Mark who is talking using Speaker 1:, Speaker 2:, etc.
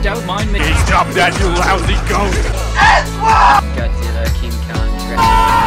Speaker 1: don't mind me.
Speaker 2: Stop that, you lousy goat!
Speaker 1: Godzilla, King Kong,